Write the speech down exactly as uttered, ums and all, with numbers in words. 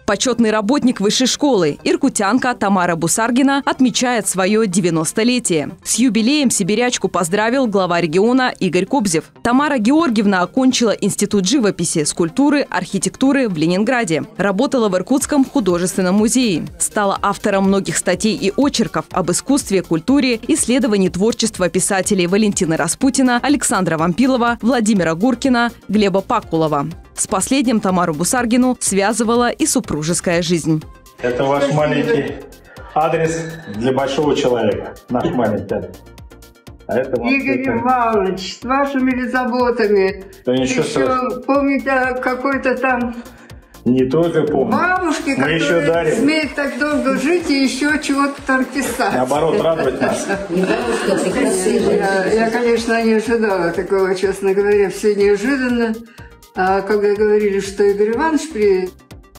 Почетный работник высшей школы, иркутянка Тамара Бусаргина отмечает свое девяностолетие. С юбилеем сибирячку поздравил глава региона Игорь Кобзев. Тамара Георгиевна окончила Институт живописи, скульптуры, архитектуры в Ленинграде. Работала в Иркутском художественном музее. Стала автором многих статей и очерков об искусстве, культуре, исследовании творчества писателей Валентина Распутина, Александра Вампилова, Владимира Гуркина, Глеба Пакулова. С последним Тамару Бусаргину связывала и супружеская жизнь. Это ваш маленький адрес для большого человека. Наш маленький адрес. А это Игорь это... Иванович, с вашими заботами. Да ничего еще помните какой-то там... Не только помню. Бабушки, мы еще дарим. Смеют так долго жить и еще чего-то там писать. Наоборот, радовать нас. Я, я, конечно, не ожидала такого, честно говоря. Все неожиданно. А когда говорили, что Игорь Иванович приедет,